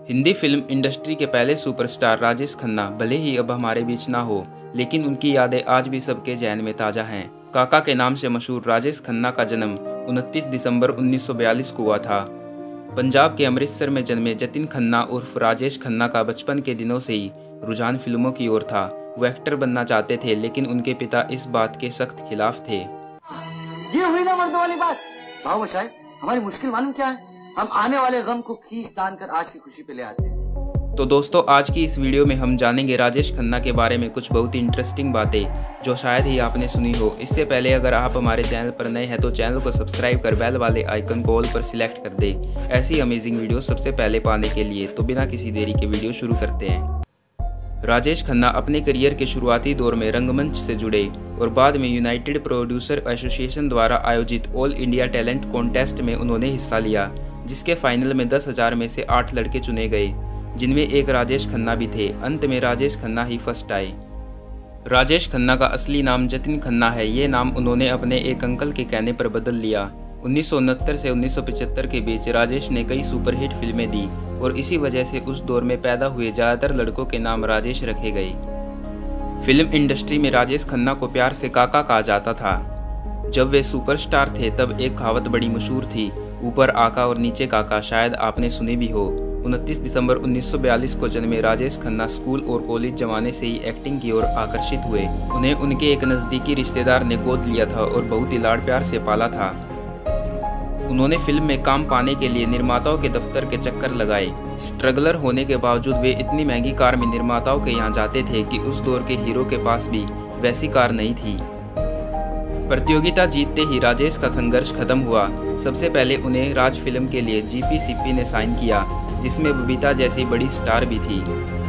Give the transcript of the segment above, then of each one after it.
Hindi film industry के पहले superstar Rajesh Khanna भले ही अब हमारे बीच ना हो, लेकिन उनकी यादें आज भी सबके जहन में ताज़ा हैं। काका के नाम से मशहूर राजेश खन्ना का जन्म 29 दिसंबर 1942 को हुआ था। पंजाब के अमृतसर में जन्मे जतिन खन्ना उर्फ राजेश खन्ना का बचपन के दिनों से ही रुझान फिल्मों की ओर था। वो एक्टर बनना चाहते थे, लेकिन उनके पिता इस बात के सख्त खिलाफ थे। ये हुई ना मर्द वाली बात। बाबू साहब, हमारी मुश्किल मालूम क्या है? हम आने वाले गम को खींच तान कर आज की खुशी पे ले आते हैं। तो दोस्तों, आज की इस वीडियो में हम जानेंगे राजेश खन्ना के बारे में कुछ बहुत ही इंटरेस्टिंग बातें जो शायद ही आपने सुनी हो। इससे पहले अगर आप हमारे चैनल पर नए हैं तो चैनल को सब्सक्राइब कर बेल वाले आइकन को ऑल पर सिलेक्ट कर दे ऐसी अमेजिंग वीडियो सबसे पहले पाने के लिए। तो बिना किसी देरी के वीडियो शुरू करते हैं। राजेश खन्ना अपने करियर के शुरुआती दौर में रंगमंच से जुड़े और बाद में यूनाइटेड प्रोड्यूसर एसोसिएशन द्वारा आयोजित ऑल इंडिया टैलेंट कॉन्टेस्ट में उन्होंने हिस्सा लिया, जिसके फाइनल में 10,000 में से 8 लड़के चुने गए, जिनमें एक राजेश खन्ना भी थे। अंत में राजेश खन्ना ही फर्स्ट आए। राजेश खन्ना का असली नाम जतिन खन्ना है। ये नाम उन्होंने अपने एक अंकल के कहने पर बदल लिया। 1969 से 1975 के बीच राजेश ने कई सुपरहिट फिल्में दी और इसी वजह से उस दौर में पैदा हुए ज़्यादातर लड़कों के नाम राजेश रखे गए। फिल्म इंडस्ट्री में राजेश खन्ना को प्यार से काका कहा जाता था। जब वे सुपरस्टार थे तब एक कहावत बड़ी मशहूर थी, ऊपर आका और नीचे काका। शायद आपने सुनी भी हो। 29 दिसंबर 1942 को जन्मे राजेश खन्ना स्कूल और कॉलेज जमाने से ही एक्टिंग की ओर आकर्षित हुए। उन्हें उनके एक नज़दीकी रिश्तेदार ने गोद लिया था और बहुत ही लाड़ प्यार से पाला था। उन्होंने फिल्म में काम पाने के लिए निर्माताओं के दफ्तर के चक्कर लगाए। स्ट्रगलर होने के बावजूद वे इतनी महंगी कार में निर्माताओं के यहाँ जाते थे कि उस दौर के हीरो के पास भी वैसी कार नहीं थी। प्रतियोगिता जीतते ही राजेश का संघर्ष खत्म हुआ। सबसे पहले उन्हें राज फिल्म के लिए जीपीसीपी ने साइन किया, जिसमें बबीता जैसी बड़ी स्टार भी थी।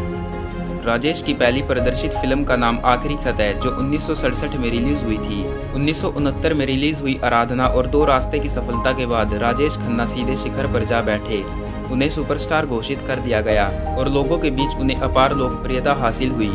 राजेश की पहली प्रदर्शित फिल्म का नाम आखिरी खत है, जो 1967 में रिलीज हुई थी। 1969 में रिलीज हुई आराधना और दो रास्ते की सफलता के बाद राजेश खन्ना सीधे शिखर पर जा बैठे। उन्हें सुपरस्टार घोषित कर दिया गया और लोगों के बीच उन्हें अपार लोकप्रियता हासिल हुई।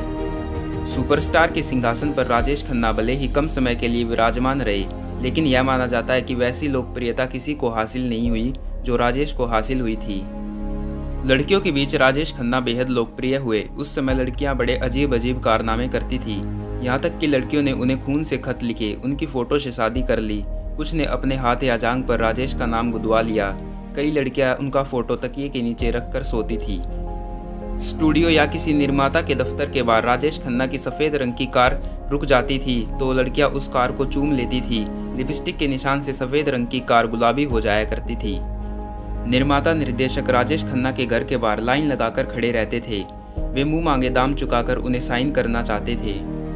सुपरस्टार के सिंहासन पर राजेश खन्ना भले ही कम समय के लिए विराजमान रहे, लेकिन यह माना जाता है कि वैसी लोकप्रियता किसी को हासिल नहीं हुई जो राजेश को हासिल हुई थी। लड़कियों के बीच राजेश खन्ना बेहद लोकप्रिय हुए। उस समय लड़कियां बड़े अजीब अजीब कारनामे करती थी। यहाँ तक कि लड़कियों ने उन्हें खून से खत लिखे, उनकी फ़ोटो से शादी कर ली। कुछ ने अपने हाथ या जांघ पर राजेश का नाम गुदवा लिया। कई लड़कियां उनका फ़ोटो तकिए के नीचे रखकर सोती थी। स्टूडियो या किसी निर्माता के दफ्तर के बाहर राजेश खन्ना की सफ़ेद रंग की कार रुक जाती थी तो लड़कियां उस कार को चूम लेती थी। लिपस्टिक के निशान से सफ़ेद रंग की कार गुलाबी हो जाया करती थी। निर्माता निर्देशक राजेश खन्ना के घर के बाहर लाइन लगाकर खड़े रहते थे। वे मुंह मांगे दाम चुकाकर उन्हें साइन करना चाहते थे।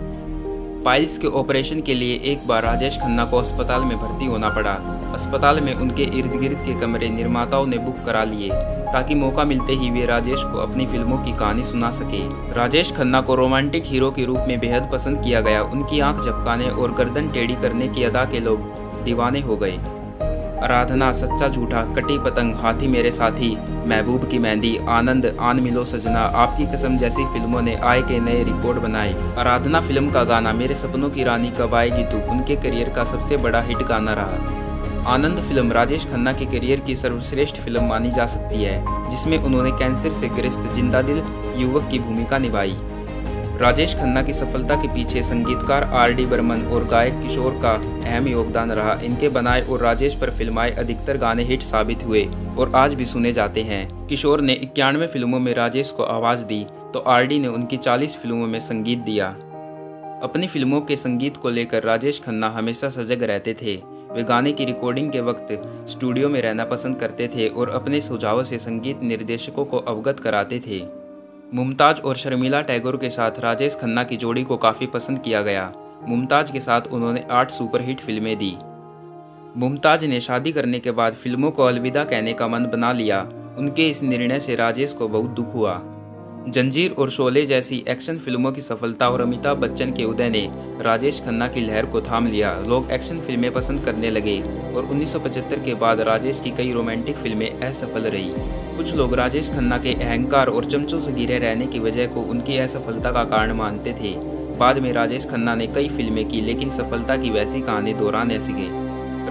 पाइल्स के ऑपरेशन के लिए एक बार राजेश खन्ना को अस्पताल में भर्ती होना पड़ा। अस्पताल में उनके इर्द गिर्द के कमरे निर्माताओं ने बुक करा लिए ताकि मौका मिलते ही वे राजेश को अपनी फिल्मों की कहानी सुना सके। राजेश खन्ना को रोमांटिक हीरो के रूप में बेहद पसंद किया गया। उनकी आंख झपकाने और गर्दन टेढ़ी करने की अदा के लोग दीवाने हो गए। आराधना, सच्चा झूठा, कटी पतंग, हाथी मेरे साथी, महबूब की मेहंदी, आनंद, आन मिलो सजना, आपकी कसम जैसी फिल्मों ने आय के नए रिकॉर्ड बनाए। आराधना फिल्म का गाना मेरे सपनों की रानी कब आएगी तू उनके करियर का सबसे बड़ा हिट गाना रहा। आनंद फिल्म राजेश खन्ना के करियर की सर्वश्रेष्ठ फिल्म मानी जा सकती है, जिसमें उन्होंने कैंसर से ग्रस्त जिंदा दिल युवक की भूमिका निभाई। राजेश खन्ना की सफलता के पीछे संगीतकार आर.डी. बर्मन और गायक किशोर का अहम योगदान रहा। इनके बनाए और राजेश पर फिल्माए अधिकतर गाने हिट साबित हुए और आज भी सुने जाते हैं। किशोर ने 91 फिल्मों में राजेश को आवाज़ दी तो आर.डी. ने उनकी 40 फिल्मों में संगीत दिया। अपनी फिल्मों के संगीत को लेकर राजेश खन्ना हमेशा सजग रहते थे। वे गाने की रिकॉर्डिंग के वक्त स्टूडियो में रहना पसंद करते थे और अपने सुझावों से संगीत निर्देशकों को अवगत कराते थे। मुमताज़ और शर्मिला टैगोर के साथ राजेश खन्ना की जोड़ी को काफ़ी पसंद किया गया। मुमताज़ के साथ उन्होंने 8 सुपरहिट फिल्में दी। मुमताज़ ने शादी करने के बाद फिल्मों को अलविदा कहने का मन बना लिया। उनके इस निर्णय से राजेश को बहुत दुख हुआ। जंजीर और शोले जैसी एक्शन फिल्मों की सफलता और अमिताभ बच्चन के उदय ने राजेश खन्ना की लहर को थाम लिया। लोग एक्शन फिल्में पसंद करने लगे और 1975 के बाद राजेश की कई रोमांटिक फिल्में असफल रही। कुछ लोग राजेश खन्ना के अहंकार और चमचों से घिरे रहने की वजह को उनकी असफलता का कारण मानते थे। बाद में राजेश खन्ना ने कई फिल्में की, लेकिन सफलता की वैसी कहानी दोहरा न सके।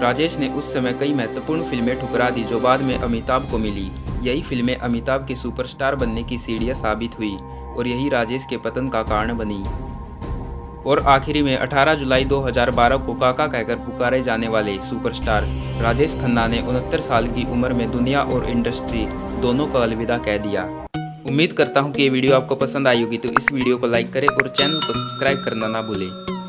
राजेश ने उस समय कई महत्वपूर्ण फिल्में ठुकरा दी जो बाद में अमिताभ को मिली। यही फिल्में अमिताभ के सुपरस्टार बनने की सीढ़ियां साबित हुई और यही राजेश के पतन का कारण बनी। और आखिरी में 18 जुलाई 2012 को काका कहकर पुकारे जाने वाले सुपरस्टार राजेश खन्ना ने 69 साल की उम्र में दुनिया और इंडस्ट्री दोनों को अलविदा कह दिया। उम्मीद करता हूँ कि ये वीडियो आपको पसंद आई होगी, तो इस वीडियो को लाइक करें और चैनल को सब्सक्राइब करना ना भूलें।